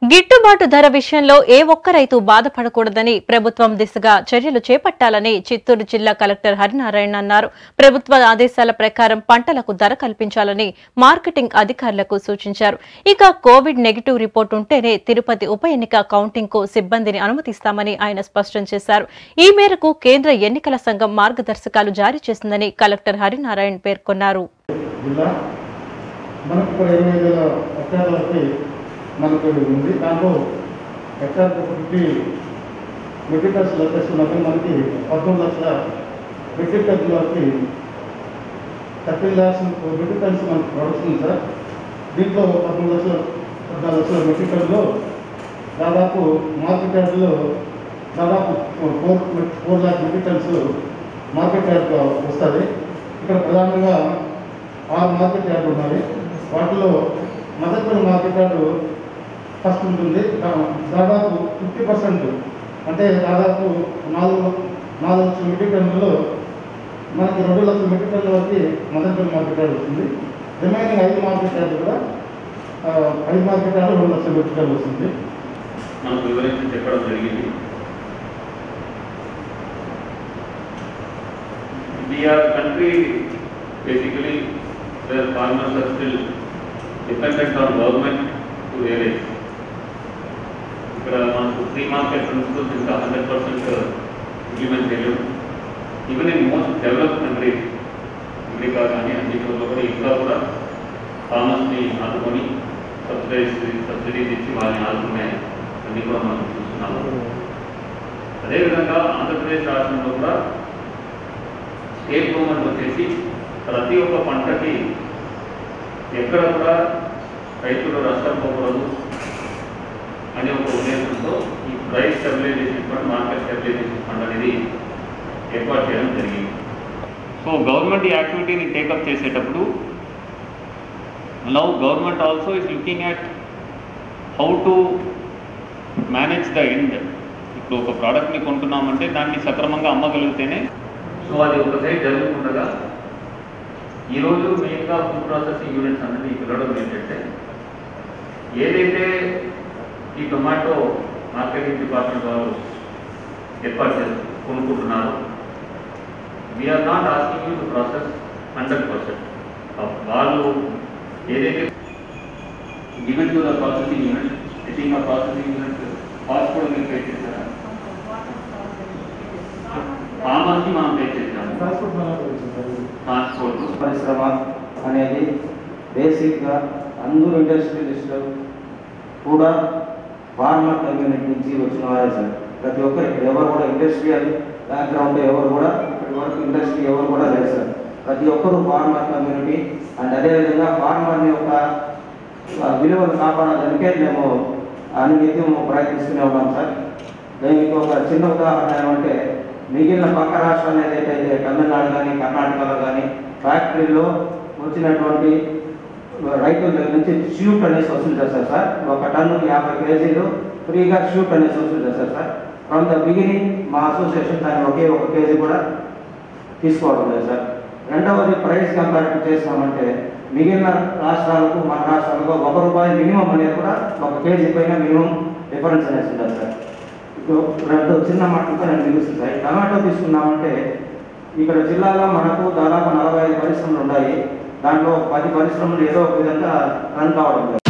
గిట్టుబాటు ధర విషయంలో ఏ ఒక్క రైతు బాధపడకూడదని ప్రభుత్వం దిశగా చర్యలు చేపట్టాలని చిత్తూరు జిల్లా కలెక్టర్ హరినారాయణ అన్నారు. ప్రభుత్వ ఆదేశాల ప్రకారం పంటలకు ధర కల్పించాలని మార్కెటింగ్ అధికారులకు సూచించారు. ఇక కోవిడ్ నెగిటివ్ రిపోర్ట్ ఉంటేనే తిరుపతి ఉప ఎన్నిక కౌంటింగ్ కు సిబ్బందిని అనుమతిస్తామని ఆయన స్పష్టం చేశారు. ఈ మేరకు కేంద్ర ఎన్నికల సంఘం మార్గదర్శకాలు జారీ చేసిందని కలెక్టర్ హరినారాయణ పేర్కొన్నారు. మనకు ఉంది దాంట్లో హెక్టార్కి మెట్రిక్ టన్స్ లెక్కేసుకున్నప్పుడు మనకి 19 లక్షల మెట్రిక్ టన్నులకి 13 lakhs మెట్రిక్ టన్స్ మనకు ప్రొడక్షన్ ఉంది సార్. దీంట్లో 14 లక్షల మెట్రిక్ టన్నులో దాదాపు మార్కెట్ యార్డ్లో దాదాపు 4 lakh metric tons market yard వస్తుంది. ఇక్కడ ప్రధానంగా 6 మార్కెట్ యార్డులు ఉన్నాయి. వాటిలో మొదటి మార్కెట్ యార్డు ఫస్ట్ ఉంటుంది. దాదాపు 50% అంటే దాదాపు 4 లక్షల మెట్రిక్ టన్నులలో మనకి 2 లక్షల మెట్రిక్ టన్నుల వరకు మొదటి మార్కెట్ యార్డ్ వస్తుంది. రిమైనింగ్ 5 మార్కెట్ యార్డు కూడా 5 మార్కెట్ యార్డు 2 లక్షల మెట్రిక్ టన్నులు వస్తుంది. మనకు వివరించి చెప్పడం జరిగింది. We are a country basically where farmers are still dependent on government to realize. ఇక్కడ మనకు ఫ్రీ మార్కెట్ ప్రిన్సిపల్స్ ఇంకా 100% ఇంప్లిమెంట్ చేయలేదు. Even in most developed countries America కానీ అన్ని చోట్ల కూడా ఇంకా కూడా ఫార్మర్స్ని ఆదుకొని సబ్సిడీస్ ఇచ్చి వాళ్ళని ఆదుకునే అన్నీ కూడా మనం చూస్తున్నాము. అదేవిధంగా ఆంధ్రప్రదేశ్ రాష్ట్రంలో కూడా స్టేట్ గవర్నమెంట్ వచ్చేసి ప్రతి ఒక్క పంటకి ఎక్కడ కూడా రైతులు నష్టపోకూడదు అనే ఒక ఉద్దేశంతో ఈ price stabilization fund, market stabilization fund అనేది ఏర్పాటు చేయడం జరిగింది. సో గవర్నమెంట్ ఈ యాక్టివిటీని టేకప్ చేసేటప్పుడు now government also is looking at how to manage the end. ఇప్పుడు ఒక ప్రోడక్ట్ని కొంటున్నామంటే దాన్ని సక్రమంగా అమ్మగలిగితేనే. సో అది ఒక సైడ్ జరుగుతుండగా ఈరోజు మెయిన్గా ఫుడ్ ప్రాసెసింగ్ యూనిట్స్ అనేది పిలవడం ఏంటంటే ఏదైతే ఈ టొమాటో మార్కెటింగ్ డిపార్ట్మెంట్ వాళ్ళు ఏర్పాటు చేసి కొనుక్కుంటున్నారు, we're not asking you to process 100%. వాళ్ళు ఏదైతే given to the processing unit, I think ఆ ప్రాసెసింగ్ యూనిట్ కాస్ట్ కూడా మీరు పే చేశారా? ఫార్మర్స్కి మనం పే చేశాము. ట్రాన్స్పోర్ట్ పరిశ్రమ అనేది బేసిక్గా అందరూ ఇండస్ట్రియలిస్టులు కూడా ఫార్మర్ కమ్యూనిటీ నుంచి వచ్చిన వారే సార్. ప్రతి ఒక్కరు ఇక్కడ ఎవరు కూడా ఇండస్ట్రియల్ బ్యాక్గ్రౌండ్ ఎవరు కూడా ఇప్పటి వరకు ఇండస్ట్రీ ఎవరు కూడా లేదు సార్. ప్రతి ఒక్కరు ఫార్మర్ కమ్యూనిటీ. అండ్ అదేవిధంగా ఫార్మర్ని యొక్క విలువలు కాపాడడానికే మేము అనునిత్యం ప్రయత్నిస్తూనే ఉన్నాం సార్. దీనికి ఒక చిన్న ఉదాహరణ ఏమంటే, మిగిలిన పక్క రాష్ట్రాలు ఏదైతే తమిళనాడు కానీ కర్ణాటకలో కానీ ఫ్యాక్టరీలో వచ్చినటువంటి రైతుల దగ్గర నుంచి షూట్ అనేసి వసూలు చేస్తారు సార్. ఒక టన్నుకి 50 kgs ఫ్రీగా షూట్ అనేసి వసూలు చేస్తారు సార్. ఫ్రమ్ ద బిగినింగ్ మా అసోసియేషన్ దాన్ని ఒకే 1 kg కూడా తీసుకోవడం లేదు సార్. రెండవది ప్రైస్ కంపారిటివ్ చేసినామంటే మిగిలిన రాష్ట్రాలకు మన రాష్ట్రాలకు ₹1 మినిమం అనేది కూడా 1 kg పైన మినిమం డిఫరెన్స్ అనేసి ఉంటుంది సార్. ఇప్పుడు చిన్న మాటలతో నేను తెలుస్తుంది సార్. టమాటో తీసుకున్నామంటే ఇక్కడ జిల్లాలో మనకు దాదాపు 45 పరిశ్రమలు ఉన్నాయి. దాంట్లో 10 పరిశ్రమలు ఏదో ఒక విధంగా రన్ కావడం లేదు.